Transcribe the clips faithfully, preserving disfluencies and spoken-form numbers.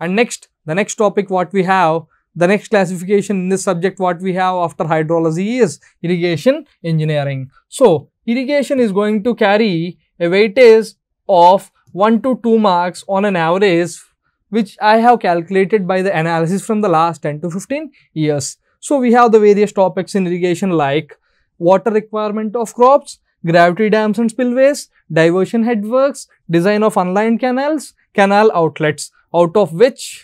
And next, the next topic what we have, the next classification in this subject what we have after hydrology is irrigation engineering. So, irrigation is going to carry a weightage of one to two marks on an average, which I have calculated by the analysis from the last ten to fifteen years. So, we have the various topics in irrigation like water requirement of crops, gravity dams and spillways, diversion headworks, design of unlined canals, canal outlets, out of which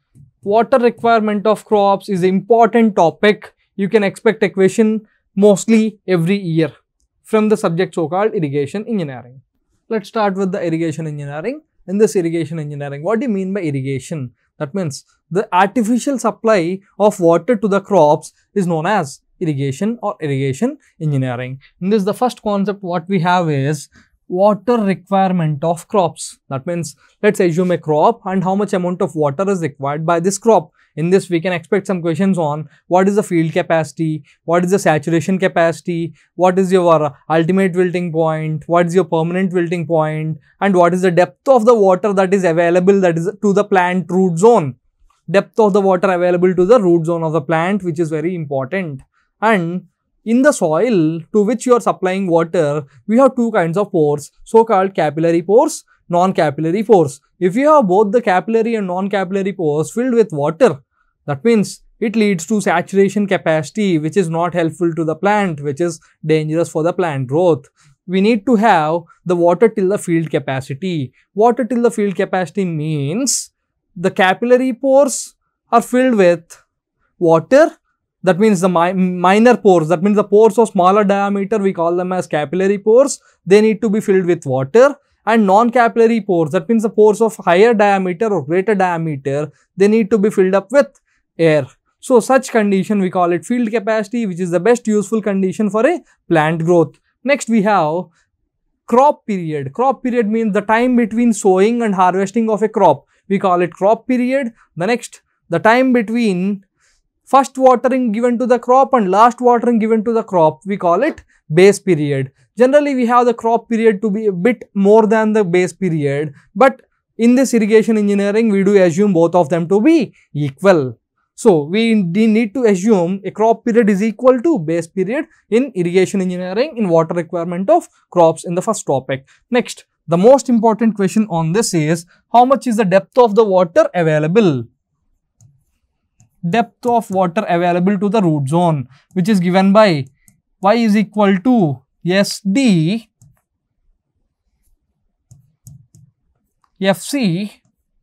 water requirement of crops is an important topic. You can expect a question mostly every year from the subject so-called irrigation engineering. Let's start with the irrigation engineering. In this irrigation engineering, what do you mean by irrigation? That means the artificial supply of water to the crops is known as irrigation or irrigation engineering. In this, the first concept what we have is water requirement of crops. That means, let's assume a crop and how much amount of water is required by this crop. In this, we can expect some questions on what is the field capacity, what is the saturation capacity, what is your ultimate wilting point, what is your permanent wilting point, and what is the depth of the water that is available, that is to the plant root zone. Depth of the water available to the root zone of the plant, which is very important. And in the soil to which you are supplying water, we have two kinds of pores, so-called capillary pores, non-capillary pores. If you have both the capillary and non-capillary pores filled with water, that means it leads to saturation capacity, which is not helpful to the plant, which is dangerous for the plant growth. We need to have the water till the field capacity. Water till the field capacity means the capillary pores are filled with water. That means the mi minor pores, that means the pores of smaller diameter, we call them as capillary pores. They need to be filled with water. And non-capillary pores, that means the pores of higher diameter or greater diameter, they need to be filled up with air. So, such condition we call it field capacity, which is the best useful condition for a plant growth. Next, we have crop period. Crop period means the time between sowing and harvesting of a crop. We call it crop period. The next, the time between first watering given to the crop and last watering given to the crop, we call it base period. Generally, we have the crop period to be a bit more than the base period, but in this irrigation engineering, we do assume both of them to be equal. So, we need to assume a crop period is equal to base period in irrigation engineering in water requirement of crops in the first topic. Next, the most important question on this is how much is the depth of the water available? Depth of water available to the root zone, which is given by y is equal to S D F C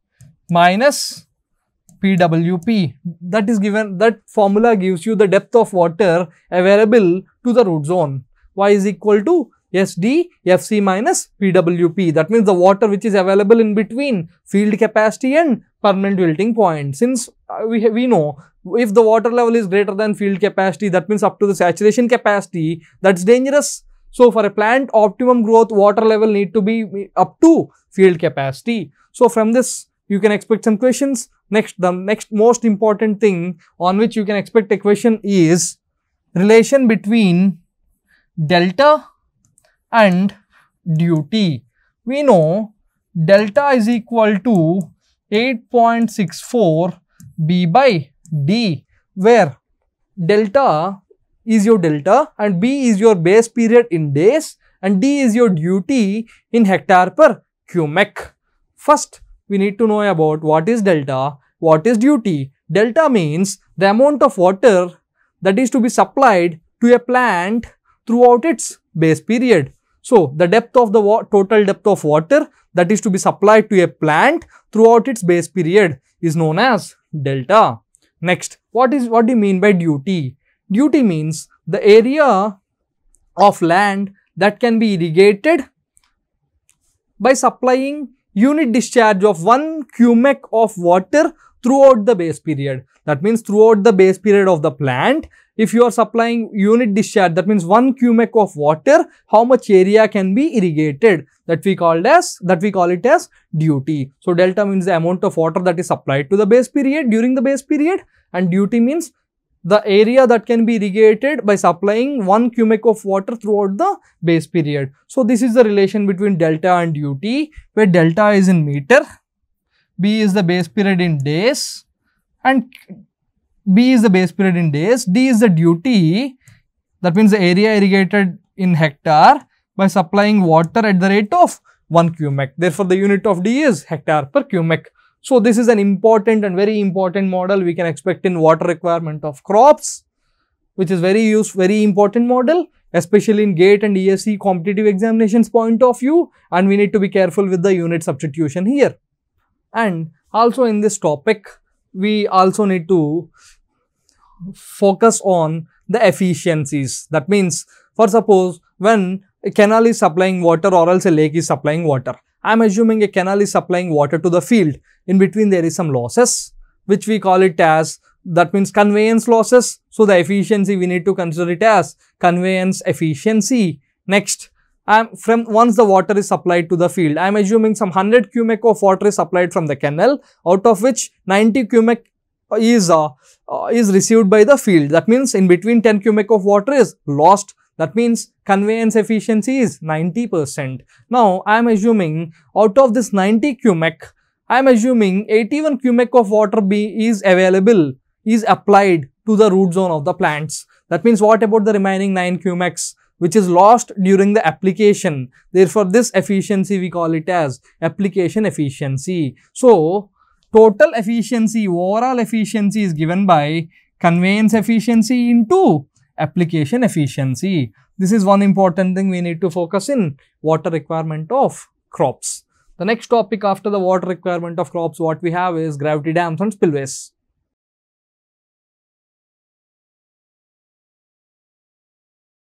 minus P W P. That is given, that formula gives you the depth of water available to the root zone. Y is equal to S D F C minus P W P. That means the water which is available in between field capacity and permanent wilting point. Since uh, we, we know if the water level is greater than field capacity, that means up to the saturation capacity, that's dangerous. So, for a plant optimum growth, water level need to be up to field capacity. So, from this you can expect some questions. Next, the next most important thing on which you can expect a question is relation between delta and duty. We know delta is equal to eight point six four B by D, where delta is your delta and B is your base period in days and D is your duty in hectare per cubic. First, we need to know about what is delta, what is duty. Delta means the amount of water that is to be supplied to a plant throughout its base period. So, the depth of the total depth of water that is to be supplied to a plant throughout its base period is known as delta. Next, what is what do you mean by duty? Duty means the area of land that can be irrigated by supplying unit discharge of one cubic of water throughout the base period. That means throughout the base period of the plant, if you are supplying unit discharge, that means one cubic of water, how much area can be irrigated, that we called as, that we call it as duty. So, delta means the amount of water that is supplied to the base period during the base period, and duty means the area that can be irrigated by supplying one cubic of water throughout the base period. So, this is the relation between delta and duty, where delta is in meter B is the base period in days, and B is the base period in days, D is the duty, that means the area irrigated in hectare by supplying water at the rate of one cubic. Therefore, the unit of D is hectare per cubic. So, this is an important and very important model we can expect in water requirement of crops, which is very use, very important model, especially in GATE and E S C competitive examinations point of view, and we need to be careful with the unit substitution here. And also in this topic, we also need to focus on the efficiencies. That means, for suppose when a canal is supplying water or else a lake is supplying water, I am assuming a canal is supplying water to the field. In between there is some losses, which we call it as, that means conveyance losses. So, the efficiency we need to consider it as conveyance efficiency. Next, I am from once the water is supplied to the field, I am assuming some one hundred cubic of water is supplied from the canal, out of which ninety cubic is uh, uh, is received by the field. That means in between ten cubic of water is lost. That means conveyance efficiency is ninety percent. Now, I am assuming out of this ninety cubic, I am assuming eighty-one cubic of water be is available, is applied to the root zone of the plants. That means what about the remaining nine cubics, which is lost during the application? Therefore, this efficiency we call it as application efficiency. So, total efficiency, overall efficiency is given by conveyance efficiency into application efficiency. This is one important thing we need to focus in water requirement of crops. The next topic after the water requirement of crops, what we have is gravity dams and spillways.